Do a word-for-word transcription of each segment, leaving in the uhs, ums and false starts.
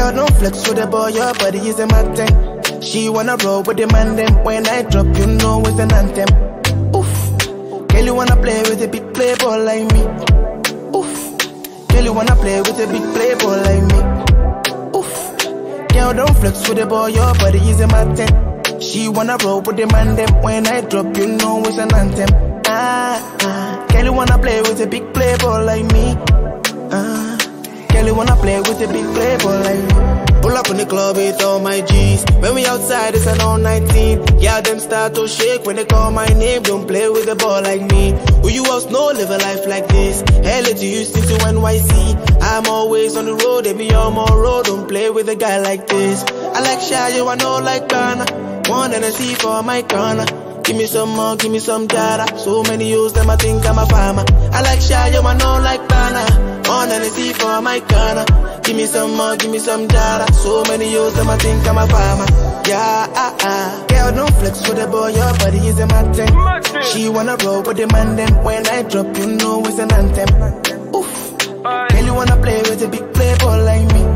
Girl, don't flex with the boy, your body is a magnet. She wanna roll with the mandem. When I drop, you know it's an anthem. Oof. Girl, you wanna play with a big playboy like me. Oof. Girl, you wanna play with a big playboy like me. Oof. Girl, don't flex with the boy, your body is a magnet. She wanna roll with the mandem. When I drop, you know it's an anthem. Ah, ah. Girl, you wanna play with a big playboy like me. Ah. Girl, you wanna play with a big playboy like me. Pull up in the club with all my G's. When we outside, it's an all nineteen. Yeah, them start to shake when they call my name. Don't play with a boy like me. Who you else know live a life like this? Hell to Houston to N Y C. I'm always on the road, they be on my road. Don't play with a guy like this. I like shy, you I know like Ghana. One and I see for my corner. Give me some more, give me some data. So many use them, I think I'm a farmer. I like shy, you I know like Ghana. On and see for my corner. Give me some more, give me some data. So many use them, I think I'm a farmer. Yeah, ah, ah. Girl, don't flex with the boy, your body is a magnet. She wanna roll with the mandem. When I drop, you know it's an anthem. Oof. Girl, you wanna play with a big playboy like me.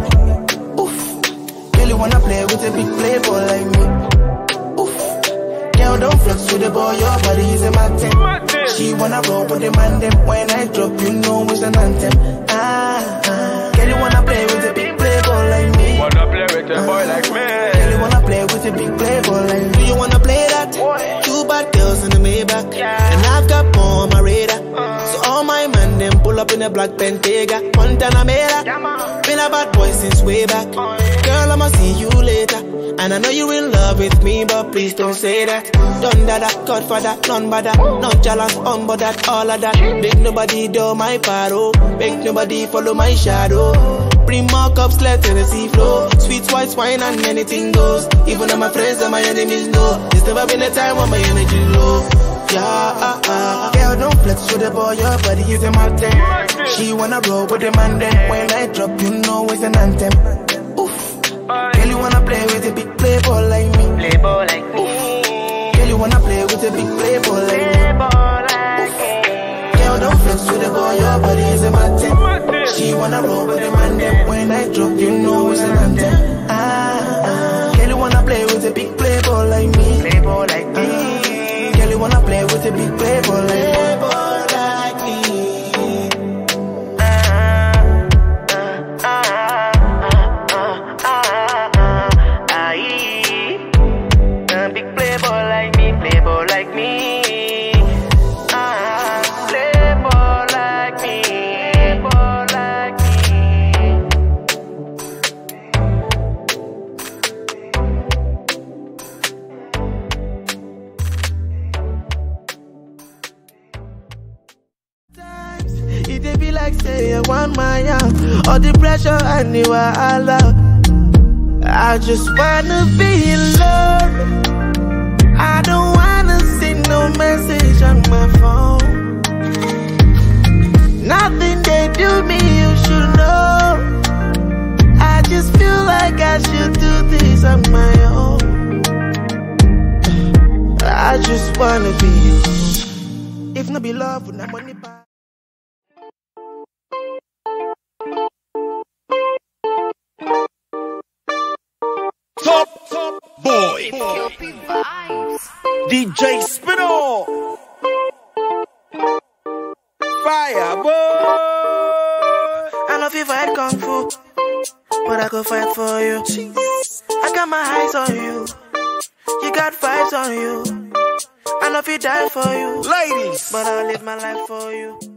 Oof. Girl, you wanna play with a big playboy like me. Oof. Girl, don't flex with the boy, your body is a magnet. She wanna roll with the mandem. When I drop, you know it's an anthem. Ah, ah. Girl, you wanna play with a big playboy like me. Wanna play with a boy like me. Girl, you wanna play with a big playboy like me. Do you wanna play that? Boy. Two bad girls in the Maybach, yeah. And I've got more on my radar. uh. So all my man them pull up in a black Bentayga. Montana Mera, yeah, been a bad boy since way back. uh. Girl, I'ma see you later. And I know you in love with me, but please don't say that. Done that, Godfather, none but that. No challenge, on but that, all of that. Make nobody do my paro. Make nobody follow my shadow. Bring more cups, let the sea flow. Sweet white wine and anything goes. Even though my friends and my enemies know. There's never been a time when my energy low. Yeah, ah, ah. Girl, don't flex with the boy, your body is a magnet. She wanna roll with the man then. When I drop, you know it's an anthem. Oof. Girl, you wanna play with a big playboy like me. Playboy like me. Oof. Girl, you wanna play with a big playboy like me. Playboy like me. Girl, don't flex with the boy, your body is a magnet. She wanna roll with the man then. When I drop, you know it's an anthem. Ah, ah. Girl, you wanna play with a big playboy like me. Playboy like me. Ah. Girl, you wanna play with a big playboy like me. Playboy like me. One my own, all the pressure I knew I allowed. I just wanna be in love. I don't wanna see no message on my phone. Nothing they do me, you should know. I just feel like I should do this on my own. I just wanna be you. If not be love, would not money back. Top, top boy, D J Spinner, Fireboy. I know if you fight kung fu, but I go fight for you. I got my eyes on you, you got vibes on you. I know if you die for you, ladies, but I'll live my life for you.